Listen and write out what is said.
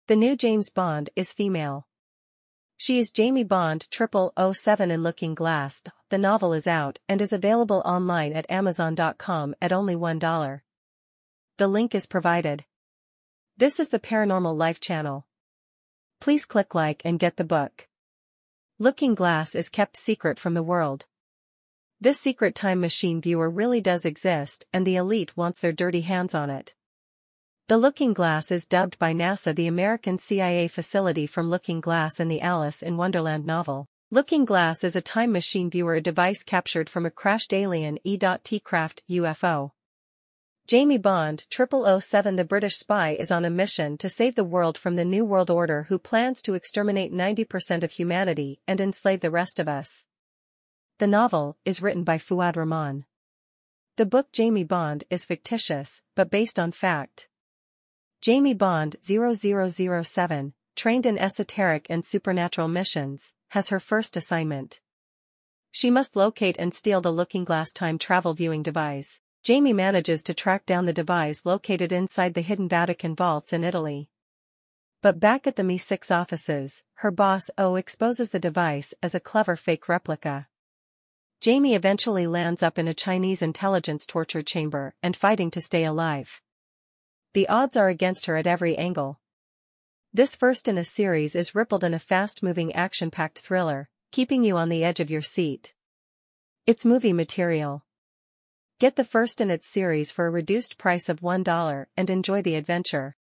The new James Bond is female. She is JjAMIE Bond 0007 in Looking Glass. The novel is out and is available online at Amazon.com at only $1. The link is provided. This is the Paranormal Life channel. Please click like and get the book. Looking Glass is kept secret from the world. This secret time machine viewer really does exist, and the elite wants their dirty hands on it. The Looking Glass is dubbed by NASA the American CIA facility from Looking Glass in the Alice in Wonderland novel. Looking Glass is a time machine viewer, a device captured from a crashed alien E.T-craft UFO. JjAMIE Bond 0007, the British spy, is on a mission to save the world from the New World Order, who plans to exterminate 90% of humanity and enslave the rest of us. The novel is written by Fuad Rahman. The book JjAMIE Bond is fictitious, but based on fact. JjAMIE Bond 0007, trained in esoteric and supernatural missions, has her first assignment. She must locate and steal the Looking Glass time travel viewing device. JjAMIE manages to track down the device located inside the hidden Vatican vaults in Italy. But back at the Mi-6 offices, her boss O exposes the device as a clever fake replica. JjAMIE eventually lands up in a Chinese intelligence torture chamber and fighting to stay alive. The odds are against her at every angle. This first in a series is rippled in a fast-moving action-packed thriller, keeping you on the edge of your seat. It's movie material. Get the first in its series for a reduced price of $1 and enjoy the adventure.